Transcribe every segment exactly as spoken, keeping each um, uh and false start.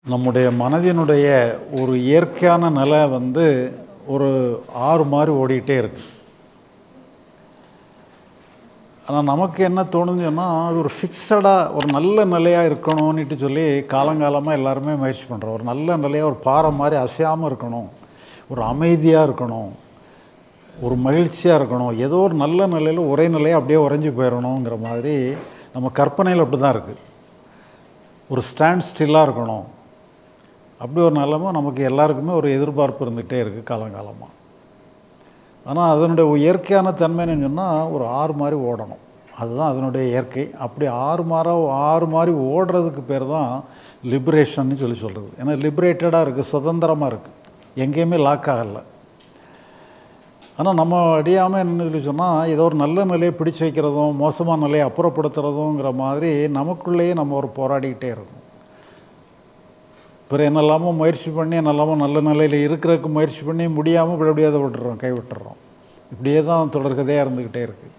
நம்முடைய மனதினுடைய ஒரு இயற்கையான நிலை வந்து ஒரு ஆறு மாதிரி ஓடிக்கிட்டே இருக்கு. ஆனால் நமக்கு என்ன தோணுதுன்னா அது ஒரு ஃபிக்ஸடாக ஒரு நல்ல நிலையாக இருக்கணும்னுட்டு சொல்லி காலங்காலமாக எல்லாருமே முயற்சி பண்ணுறோம். ஒரு நல்ல நிலையாக ஒரு பாறை மாதிரி அசையாமல் இருக்கணும், ஒரு அமைதியாக இருக்கணும், ஒரு மகிழ்ச்சியாக இருக்கணும், ஏதோ ஒரு நல்ல நிலையில் ஒரே நிலையாக அப்படியே உறைஞ்சி போயிடணுங்கிற மாதிரி நம்ம கற்பனையில் அப்படி தான் இருக்குது. ஒரு ஸ்டாண்ட் ஸ்டில்லாக இருக்கணும், அப்படி ஒரு நிலைமை நமக்கு எல்லாருக்குமே ஒரு எதிர்பார்ப்பு இருந்துகிட்டே இருக்குது காலங்காலமாக. ஆனால் அதனுடைய இயற்கையான தன்மைன்னு சொன்னால் ஒரு ஆறு மாதிரி ஓடணும், அதுதான் அதனுடைய இயற்கை. அப்படி ஆறு மாறாக ஆறு மாதிரி ஓடுறதுக்கு பேர் தான் லிபரேஷன்னு சொல்லி சொல்கிறது. ஏன்னா லிபரேட்டடாக இருக்குது, சுதந்திரமாக இருக்குது, எங்கேயுமே லாக் ஆகலை. ஆனால் நம்ம அடியாமல் என்ன சொல்லி சொன்னால் ஏதோ ஒரு நல்ல நிலையை பிடிச்சி வைக்கிறதும் மோசமான நிலையை அப்புறப்படுத்துறதுங்கிற மாதிரி நமக்குள்ளேயே நம்ம ஒரு போராடிக்கிட்டே இருக்கோம். பிறகு என்னெல்லாமோ முயற்சி பண்ணி என்னெல்லாமோ நல்ல நிலையில் இருக்கிறதுக்கு முயற்சி பண்ணி முடியாமல் இப்படி அப்படியே அதை விட்டுறோம், கை விட்டுறோம். இப்படியே தான் தொடர்கதையாக இருந்துக்கிட்டே இருக்குது.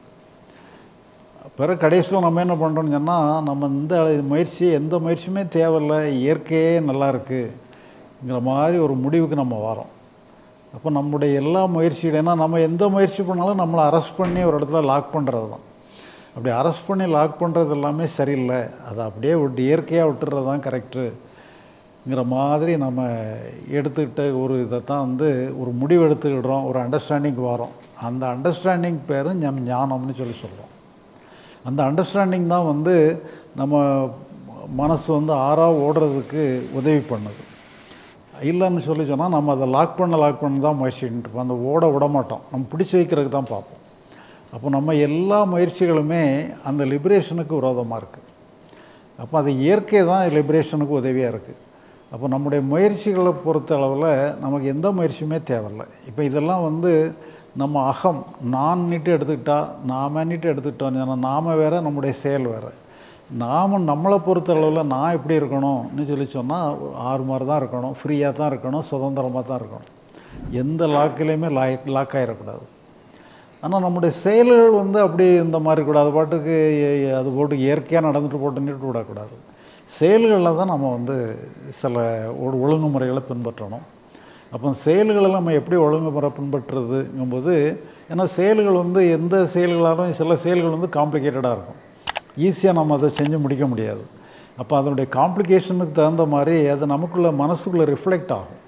பிறகு கடைசியில் நம்ம என்ன பண்ணுறோம்னு சொன்னால் நம்ம இந்த முயற்சி எந்த முயற்சியுமே தேவையில்லை, இயற்கையே நல்லா இருக்குங்கிற மாதிரி ஒரு முடிவுக்கு நம்ம வரோம். அப்போ நம்முடைய எல்லா முயற்சியும் ஏன்னா நம்ம எந்த முயற்சி பண்ணாலும் நம்மளை அரெஸ்ட் பண்ணி ஒரு இடத்துல லாக் பண்ணுறது தான். அப்படி அரெஸ்ட் பண்ணி லாக் பண்ணுறது எல்லாமே சரியில்லை, அதை அப்படியே விட்டு இயற்கையாக விட்டுறது தான் கரெக்டுங்கிற மாதிரி நம்ம எடுத்துக்கிட்ட ஒரு இதை தான் வந்து ஒரு முடிவு எடுத்துக்கிடுறோம், ஒரு அண்டர்ஸ்டாண்டிங் வரோம். அந்த அண்டர்ஸ்டாண்டிங் பேர் நம் ஞானம்னு சொல்லி சொல்கிறோம். அந்த அண்டர்ஸ்டாண்டிங் தான் வந்து நம்ம மனசு வந்து ஆறாக ஓடுறதுக்கு உதவி பண்ணுது. இல்லைன்னு சொல்லி சொன்னால் நம்ம அதை லாக் பண்ண லாக் பண்ண தான் முயற்சிட்டு இருப்போம், அந்த ஓட விட மாட்டோம், நம்ம பிடிச்சி வைக்கிறதுக்கு தான் பார்ப்போம். அப்போ நம்ம எல்லா முயற்சிகளுமே அந்த லிபரேஷனுக்கு விரோதமாக இருக்குது. அப்போ அது இயற்கை தான் லிபரேஷனுக்கு உதவியாக இருக்குது. அப்போ நம்முடைய முயற்சிகளை பொறுத்த அளவில் நமக்கு எந்த முயற்சியுமே தேவையில்லை. இப்போ இதெல்லாம் வந்து நம்ம அகம் நான் நீட்டு எடுத்துக்கிட்டால் நாம நீட்டு எடுத்துக்கிட்டோம். ஏன்னா நாம் வேறு, நம்முடைய செயல் வேறு. நாம் நம்மளை பொறுத்த அளவில் நான் எப்படி இருக்கணும்னு சொல்லி சொன்னால் ஆறு மாதிரி தான் இருக்கணும், ஃப்ரீயாக தான் இருக்கணும், சுதந்திரமாக தான் இருக்கணும், எந்த லாக்கிலையுமே லாக் லாக் ஆகிடக்கூடாது. ஆனால் நம்முடைய செயல்கள் வந்து அப்படி இந்த மாதிரி கூடாது, பாட்டுக்கு அது போட்டு இயற்கையாக நடந்துட்டு போட்டு நீட்டு விடக்கூடாது. செயல்களில் தான் நம்ம வந்து சில ஒரு ஒழுங்குமுறைகளை பின்பற்றணும். அப்போ செயல்களை நம்ம எப்படி ஒழுங்குமுறை பின்பற்றுறதுங்கும்போது, ஏன்னா செயல்கள் வந்து எந்த செயல்களாலும் சில செயல்கள் வந்து காம்ப்ளிகேட்டடாக இருக்கும், ஈஸியாக நம்ம அதை செஞ்சு முடிக்க முடியாது. அப்போ அதனுடைய காம்ப்ளிகேஷனுக்கு தகுந்த மாதிரி அது நமக்குள்ளே மனசுக்குள்ளே ரிஃப்ளெக்ட் ஆகும்.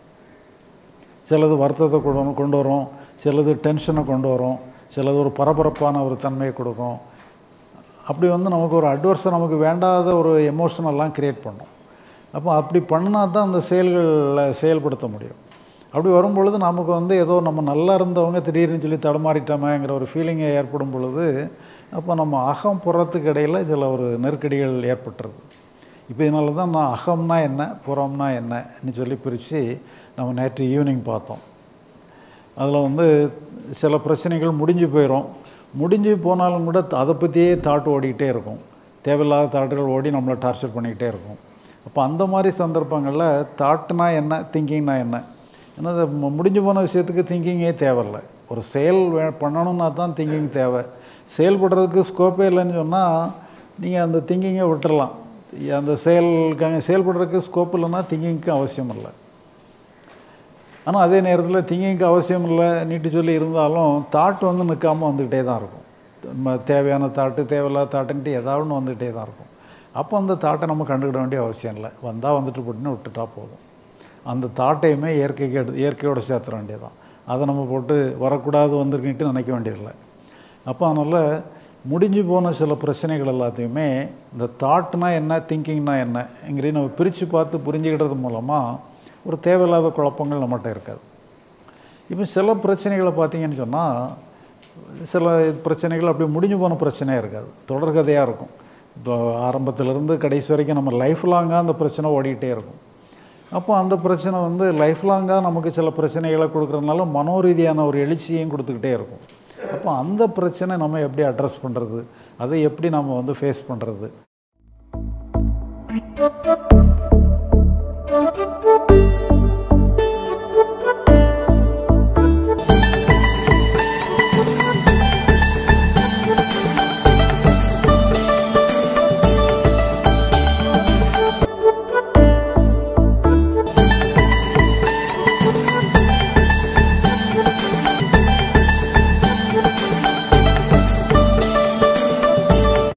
சிலது வருத்தத்தை கொண்டு கொண்டு வரும், சிலது டென்ஷனை கொண்டு வரும், சிலது ஒரு பரபரப்பான ஒரு தன்மையை கொடுக்கும். அப்படி வந்து நமக்கு ஒரு அட்வர்ஸை நமக்கு வேண்டாத ஒரு எமோஷனெல்லாம் க்ரியேட் பண்ணும். அப்போ அப்படி பண்ணினா தான் அந்த செயல்களை செயல்படுத்த முடியும். அப்படி வரும்பொழுது நமக்கு வந்து ஏதோ நம்ம நல்லா இருந்தவங்க திடீர்னு சொல்லி தடுமாறிட்டோமேங்கிற ஒரு ஃபீலிங்கை ஏற்படும் பொழுது அப்போ நம்ம அகம் புறத்துக்கு இடையில் சில ஒரு நெருக்கடிகள் ஏற்பட்டுருது. இப்போ இதனால தான் நான் அகம்னா என்ன புறம்னா என்னன்னு சொல்லி பிரித்து நம்ம நேற்று ஈவினிங் பார்த்தோம். அதில் வந்து சில பிரச்சனைகள் முடிஞ்சு போயிடும், முடிஞ்சு போனாலும் கூட அதை பற்றியே தாட்டு ஓடிக்கிட்டே இருக்கும், தேவையில்லாத தாட்டுகள் ஓடி நம்மளை டார்ச்சர் பண்ணிக்கிட்டே இருக்கும். அப்போ அந்த மாதிரி சந்தர்ப்பங்களில் தாட்டுனா என்ன, திங்கிங்னா என்ன, ஏன்னா முடிஞ்சு போன விஷயத்துக்கு திங்கிங்கே தேவையில்லை. ஒரு செயல் வே பண்ணணுன்னா தான் திங்கிங் தேவை. செயல்படுறதுக்கு ஸ்கோப்பே இல்லைன்னு சொன்னால் நீங்கள் அந்த திங்கிங்கை விட்டுடலாம். அந்த செயலுக்காக செயல்படுறதுக்கு ஸ்கோப் இல்லைன்னா திங்கிங்க்கு அவசியம் இல்லை. ஆனால் அதே நேரத்தில் திங்கிங்க்கு அவசியம் இல்லை நீட்டு சொல்லி இருந்தாலும் தாட்டு வந்து நிற்காமல் வந்துக்கிட்டே தான் இருக்கும். நம்ம தேவையான தாட்டு தேவையில்லாத தாட்டுன்ட்டு ஏதாவது ஒன்று வந்துக்கிட்டே தான் இருக்கும். அப்போ அந்த தாட்டை நம்ம கண்டுக்கிட வேண்டிய அவசியம் இல்லை, வந்தால் வந்துட்டு போட்டுன்னு விட்டுட்டா போதும். அந்த தாட்டையுமே இயற்கைக்கு எடு இயற்கையோடு சேர்த்துற வேண்டியதான், அதை நம்ம போட்டு வரக்கூடாது வந்திருக்கிட்டு நினைக்க வேண்டியதில்லை. அப்போ அதனால் முடிஞ்சு போன சில பிரச்சனைகள் எல்லாத்தையுமே இந்த தாட்னா என்ன திங்கிங்னா என்னங்கிறத நம்ம பிரித்து பார்த்து புரிஞ்சுக்கிட்டது மூலமாக ஒரு தேவையில்லாத குழப்பங்கள் நம்மகிட்ட இருக்காது. இப்போ சில பிரச்சனைகளை பார்த்திங்கன்னு சொன்னால் சில பிரச்சனைகள் அப்படி முடிஞ்சு போன பிரச்சனையாக இருக்காது, தொடர்கதையாக இருக்கும். இப்போ ஆரம்பத்திலேருந்து கடைசி வரைக்கும் நம்ம லைஃப் லாங்காக அந்த பிரச்சனை ஓடிக்கிட்டே இருக்கும். அப்போ அந்த பிரச்சனை வந்து லைஃப் லாங்காக நமக்கு சில பிரச்சனைகளை கொடுக்குறதுனால மனோரீதியான ஒரு எழுச்சியையும் கொடுத்துக்கிட்டே இருக்கும். அப்போ அந்த பிரச்சனை நம்ம எப்படி அட்ரஸ் பண்ணுறது, அதை எப்படி நம்ம வந்து ஃபேஸ் பண்ணுறது.